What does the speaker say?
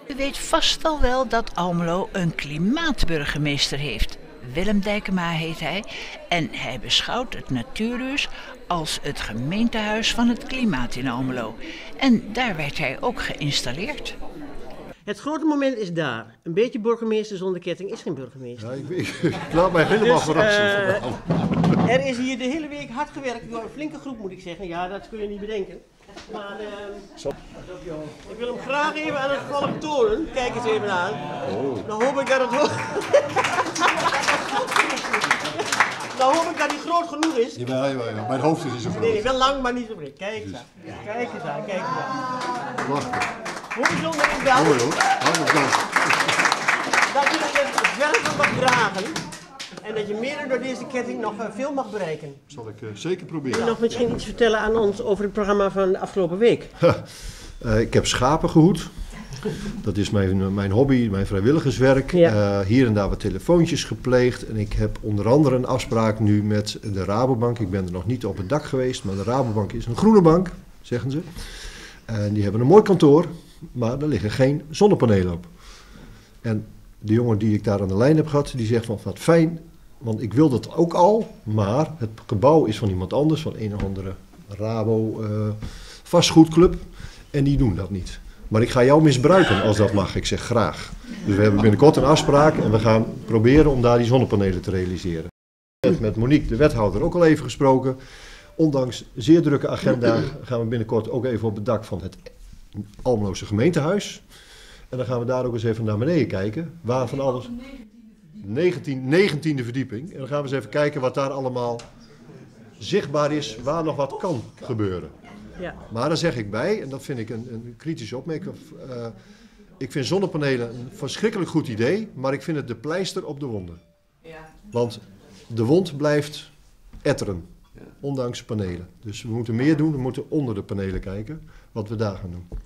U weet vast al wel dat Almelo een klimaatburgemeester heeft. Willem Dijkema heet hij en hij beschouwt het Natuurhuis als het gemeentehuis van het klimaat in Almelo. En daar werd hij ook geïnstalleerd. Het grote moment is daar. Een beetje burgemeester zonder ketting is geen burgemeester. Ja, ik laat mij helemaal verrassen. Er is hier de hele week hard gewerkt door een flinke groep, moet ik zeggen. Ja, dat kun je niet bedenken. Maar ik wil hem graag even aan het volk tonen. Kijk eens even aan. Dan hoop ik dat het dan hoop ik dat hij groot genoeg is. Jawel. Mijn hoofd is niet zo groot. Nee, wel lang, maar niet zo breed. Kijk eens aan. Kijk eens aan. Kijk eens aan. Wacht. Hoe bijzonder is dat? Mooi hoor. Dat je het zwerven mag dragen. En dat je mede door deze ketting nog veel mag bereiken. Zal ik zeker proberen. Wil je nog misschien iets vertellen aan ons over het programma van de afgelopen week? Ik heb schapen gehoed. Dat is mijn hobby, mijn vrijwilligerswerk. Ja. Hier en daar wat telefoontjes gepleegd. En ik heb onder andere een afspraak nu met de Rabobank. Ik ben er nog niet op het dak geweest, maar de Rabobank is een groene bank, zeggen ze. En die hebben een mooi kantoor, maar er liggen geen zonnepanelen op. En de jongen die ik daar aan de lijn heb gehad, die zegt van wat fijn, want ik wil dat ook al, maar het gebouw is van iemand anders, van een of andere Rabo vastgoedclub. En die doen dat niet. Maar ik ga jou misbruiken als dat mag. Ik zeg graag. Dus we hebben binnenkort een afspraak en we gaan proberen om daar die zonnepanelen te realiseren. Met Monique, de wethouder, ook al even gesproken. Ondanks zeer drukke agenda gaan we binnenkort ook even op het dak van het Almeloze gemeentehuis. En dan gaan we daar ook eens even naar beneden kijken. Waar van alles... 19e verdieping. En dan gaan we eens even kijken wat daar allemaal zichtbaar is, waar nog wat kan gebeuren. Ja. Maar daar zeg ik bij, en dat vind ik een kritische opmerking. Ik vind zonnepanelen een verschrikkelijk goed idee, maar ik vind het de pleister op de wonden. Ja. Want de wond blijft etteren, ondanks panelen. Dus we moeten meer doen, we moeten onder de panelen kijken wat we daar gaan doen.